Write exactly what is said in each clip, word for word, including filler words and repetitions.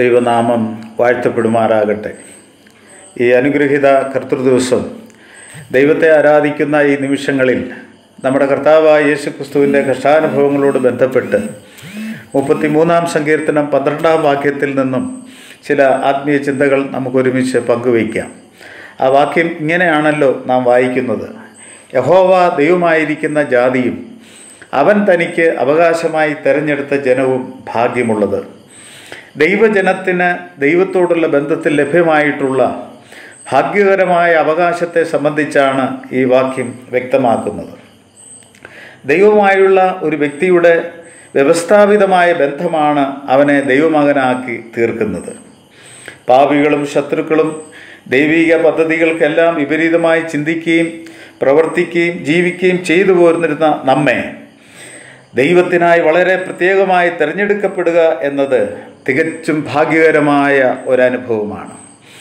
ദൈവനാമം വാഴ്ത്തപ്പെടുമാറാകട്ടെ. ഈ അനുഗ്രഹീത കർത്തൃദിവസം ദൈവത്തെ ആരാധിക്കുന്ന ഈ നിമിഷങ്ങളിൽ നമ്മുടെ കർത്താവായ യേശുക്രിസ്തുവിൻ്റെ കഷ്ടാനുഭവങ്ങളോട് ബന്ധപ്പെട്ട് മുപ്പത്തി മൂന്നാം സങ്കീർത്തനം പന്ത്രണ്ടാം വാക്യത്തിൽ നിന്നും ചില ആത്മീയ ചിന്തകൾ നമുക്കൊരുമിച്ച് പങ്കുവയ്ക്കാം. ആ വാക്യം ഇങ്ങനെയാണല്ലോ നാം വായിക്കുന്നത്: യഹോവ ദൈവമായിരിക്കുന്ന ജാതിയും അവൻ തനിക്ക് അവകാശമായി തിരഞ്ഞെടുത്ത ജനവും ഭാഗ്യമുള്ളത്. ദൈവജനത്തിന് ദൈവത്തോടുള്ള ബന്ധത്തിൽ ലഭ്യമായിട്ടുള്ള ഭാഗ്യകരമായ അവകാശത്തെ സംബന്ധിച്ചാണ് ഈ വാക്യം വ്യക്തമാക്കുന്നത്. ദൈവമായുള്ള ഒരു വ്യക്തിയുടെ വ്യവസ്ഥാപിതമായ ബന്ധമാണ് അവനെ ദൈവമകനാക്കി തീർക്കുന്നത്. പാപികളും ശത്രുക്കളും ദൈവിക പദ്ധതികൾക്കെല്ലാം വിപരീതമായി ചിന്തിക്കുകയും പ്രവർത്തിക്കുകയും ജീവിക്കുകയും ചെയ്തു പോരുന്നിരുന്ന നമ്മെ ദൈവത്തിനായി വളരെ പ്രത്യേകമായി തിരഞ്ഞെടുക്കപ്പെടുക എന്നത് തികച്ചും ഭാഗ്യകരമായ ഒരനുഭവമാണ്.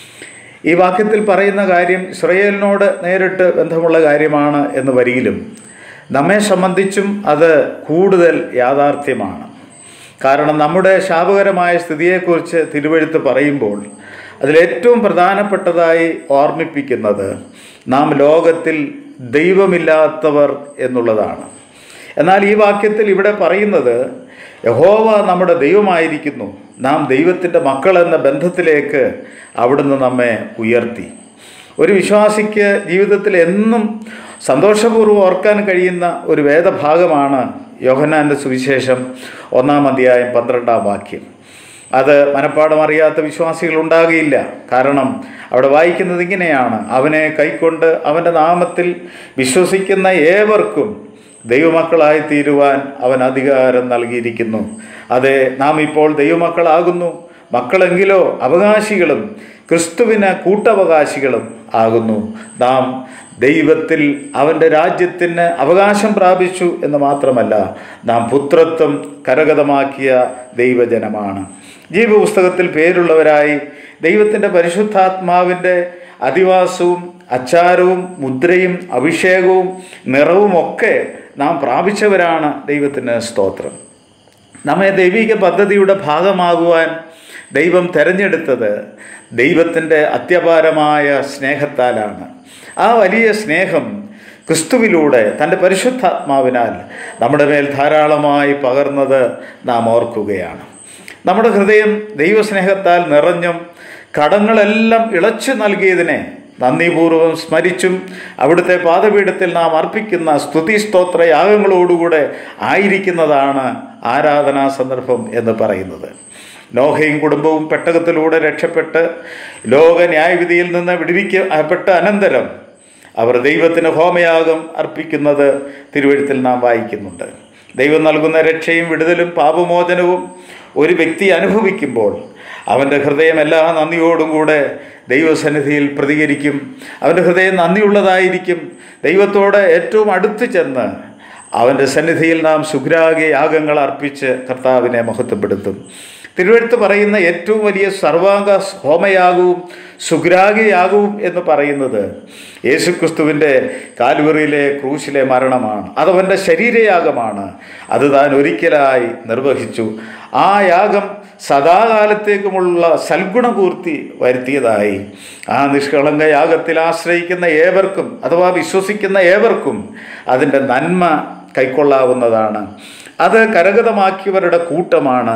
ഈ വാക്യത്തിൽ പറയുന്ന കാര്യം ഇസ്രായേലിനോട് നേരിട്ട് ബന്ധമുള്ള കാര്യമാണ് എന്ന് വരികിലും നമ്മെ സംബന്ധിച്ചും അത് കൂടുതൽ യാഥാർത്ഥ്യമാണ്. കാരണം നമ്മുടെ ശാപകരമായ സ്ഥിതിയെക്കുറിച്ച് തിരുവെഴുത്ത് പറയുമ്പോൾ അതിലേറ്റവും പ്രധാനപ്പെട്ടതായി ഓർമ്മിപ്പിക്കുന്നത് നാം ലോകത്തിൽ ദൈവമില്ലാത്തവർ എന്നുള്ളതാണ്. എന്നാൽ ഈ വാക്യത്തിൽ ഇവിടെ പറയുന്നത് യഹോവ നമ്മുടെ ദൈവമായിരിക്കുന്നു, നാം ദൈവത്തിൻ്റെ മക്കളെന്ന ബന്ധത്തിലേക്ക് അവിടുന്ന് നമ്മെ ഉയർത്തി. ഒരു വിശ്വാസിക്ക് ജീവിതത്തിൽ എന്നും സന്തോഷപൂർവ്വം ഓർക്കാൻ കഴിയുന്ന ഒരു വേദഭാഗമാണ് യോഹന്നാൻ്റെ സുവിശേഷം ഒന്നാം അധ്യായം പന്ത്രണ്ടാം വാക്യം. അത് മനപ്പാഠം അറിയാത്ത വിശ്വാസികൾ ഉണ്ടാകുകയില്ല. കാരണം അവിടെ വായിക്കുന്നത് ഇങ്ങനെയാണ്: അവനെ കൈക്കൊണ്ട് അവൻ്റെ നാമത്തിൽ വിശ്വസിക്കുന്ന ഏവർക്കും ദൈവമക്കളായി തീരുവാൻ അവൻ അധികാരം നൽകിയിരിക്കുന്നു. അതെ, നാം ഇപ്പോൾ ദൈവമക്കളാകുന്നു. മക്കളെങ്കിലോ അവകാശികളും ക്രിസ്തുവിന് കൂട്ടവകാശികളും ആകുന്നു. നാം ദൈവത്തിൽ അവൻ്റെ രാജ്യത്തിന് അവകാശം പ്രാപിച്ചു എന്ന് മാത്രമല്ല, നാം പുത്രത്വം കരഗതമാക്കിയ ദൈവജനമാണ്. ജീവപുസ്തകത്തിൽ പേരുള്ളവരായി ദൈവത്തിൻ്റെ പരിശുദ്ധാത്മാവിൻ്റെ അധിവാസവും അച്ചാരവും മുദ്രയും അഭിഷേകവും നിറവുമൊക്കെ നാം പ്രാപിച്ചവരാണ്. ദൈവത്തിന് സ്തോത്രം. നമ്മെ ദൈവിക പദ്ധതിയുടെ ഭാഗമാകുവാൻ ദൈവം തിരഞ്ഞെടുത്തത് ദൈവത്തിൻ്റെ അത്യപാരമായ സ്നേഹത്താലാണ്. ആ വലിയ സ്നേഹം ക്രിസ്തുവിലൂടെ തൻ്റെ പരിശുദ്ധാത്മാവിനാൽ നമ്മുടെ മേൽ ധാരാളമായി പകർന്നത് നാം ഓർക്കുകയാണ്. നമ്മുടെ ഹൃദയം ദൈവസ്നേഹത്താൽ നിറഞ്ഞും കടങ്ങളെല്ലാം ഇളച്ചു നൽകിയതിനെ നന്ദിപൂർവ്വം സ്മരിച്ചും അവിടുത്തെ പാദപീഠത്തിൽ നാം അർപ്പിക്കുന്ന സ്തുതി സ്തോത്ര യാഗങ്ങളോടുകൂടെ ആയിരിക്കുന്നതാണ് ആരാധനാ സന്ദർഭം എന്ന് പറയുന്നത്. നോഹയും കുടുംബവും പെട്ടകത്തിലൂടെ രക്ഷപ്പെട്ട് ലോക ന്യായവിധിയിൽ നിന്ന് വിടുവിക്കപ്പെട്ട അനന്തരം അവർ ദൈവത്തിന് ഹോമയാഗം അർപ്പിക്കുന്നത് തിരുവെഴുത്തിൽ നാം വായിക്കുന്നുണ്ട്. ദൈവം നൽകുന്ന രക്ഷയും വിടുതലും പാപമോചനവും ഒരു വ്യക്തി അനുഭവിക്കുമ്പോൾ അവൻ്റെ ഹൃദയം എല്ലാ നന്ദിയോടും കൂടെ ദൈവസന്നിധിയിൽ പ്രതികരിക്കും. അവൻ്റെ ഹൃദയം നന്ദിയുള്ളതായിരിക്കും. ദൈവത്തോട് ഏറ്റവും അടുത്ത് ചെന്ന് അവൻ്റെ സന്നിധിയിൽ നാം സുഗ്രാഗ്യ യാഗങ്ങൾ അർപ്പിച്ച് കർത്താവിനെ മഹത്വപ്പെടുത്തും. തിരുവെഴുത്ത് പറയുന്ന ഏറ്റവും വലിയ സർവാംഗ ഹോമയാഗവും സുഗ്രാഗ്യയാഗവും എന്ന് പറയുന്നത് യേശുക്രിസ്തുവിൻ്റെ കാൽവറിയിലെ ക്രൂശിലെ മരണമാണ്. അതവൻ്റെ ശരീരയാഗമാണ്. അത് താൻ ഒരിക്കലായി നിർവഹിച്ചു. ആ യാഗം സദാകാലത്തേക്കുമുള്ള സൽഗുണപൂർത്തി വരുത്തിയതായി. ആ നിഷ്കളങ്ക യാഗത്തിൽ ആശ്രയിക്കുന്ന ഏവർക്കും അഥവാ വിശ്വസിക്കുന്ന ഏവർക്കും അതിൻ്റെ നന്മ കൈക്കൊള്ളാവുന്നതാണ്. അത് കരഗതമാക്കിയവരുടെ കൂട്ടമാണ്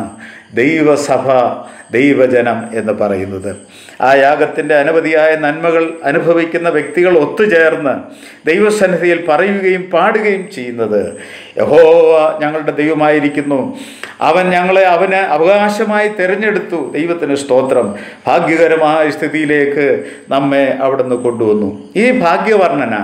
ദൈവസഭ, ദൈവജനം എന്ന് പറയുന്നത്. ആ യാഗത്തിൻ്റെ അനവധിയായ നന്മകൾ അനുഭവിക്കുന്ന വ്യക്തികൾ ഒത്തുചേർന്ന് ദൈവസന്നിധിയിൽ പറയുകയും പാടുകയും ചെയ്യുന്നത് യഹോവ ഞങ്ങളുടെ ദൈവമായിരിക്കുന്നു, അവൻ ഞങ്ങളെ അവന് അവകാശമായി തിരഞ്ഞെടുത്തു. ദൈവത്തിന് സ്തോത്രം. ഭാഗ്യകരമായ സ്ഥിതിയിലേക്ക് നമ്മെ അവിടുന്ന് കൊണ്ടുവന്നു. ഈ ഭാഗ്യവർണ്ണന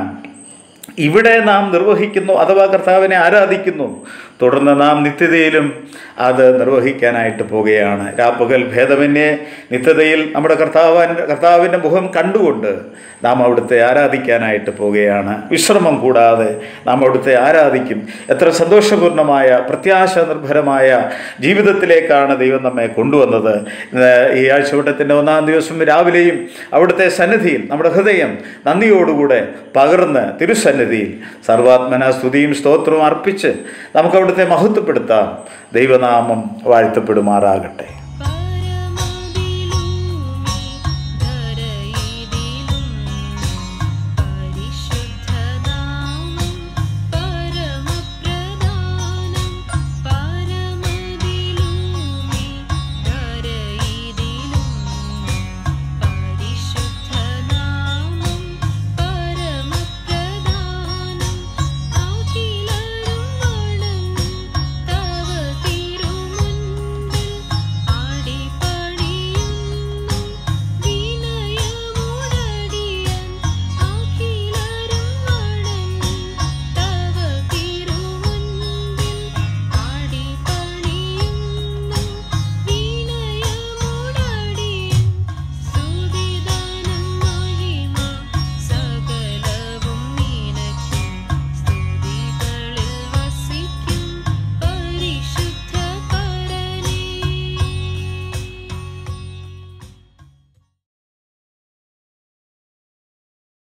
ഇവിടെ നാം നിർവഹിക്കുന്നു അഥവാ കർത്താവിനെ ആരാധിക്കുന്നു. തുടർന്ന് നാം നിത്യതയിലും അത് നിർവഹിക്കാനായിട്ട് പോവുകയാണ്. രാപ്പകൽ ഭേദമന്യേ നിത്യതയിൽ നമ്മുടെ കർത്താവിൻ്റെ കർത്താവിൻ്റെ മുഖം കണ്ടുകൊണ്ട് നാം അവിടുത്തെ ആരാധിക്കാനായിട്ട് പോവുകയാണ്. വിശ്രമം കൂടാതെ നാം അവിടുത്തെ ആരാധിക്കും. എത്ര സന്തോഷപൂർണ്ണമായ പ്രത്യാശ നിർഭരമായ ജീവിതത്തിലേക്കാണ് ദൈവം നമ്മെ കൊണ്ടുവന്നത്. ഈ ആഴ്ചവട്ടത്തിൻ്റെ ഒന്നാം ദിവസം രാവിലെയും അവിടുത്തെ സന്നിധിയിൽ നമ്മുടെ ഹൃദയം നന്ദിയോടുകൂടെ പകർന്ന് തിരുസന്നിധിയിൽ സർവാത്മന സ്തുതിയും സ്തോത്രവും അർപ്പിച്ച് നമുക്ക് അവിടുത്തെ മഹത്വപ്പെടുത്താം. ദൈവനാമം വാഴ്ത്തപ്പെടുമാറാകട്ടെ.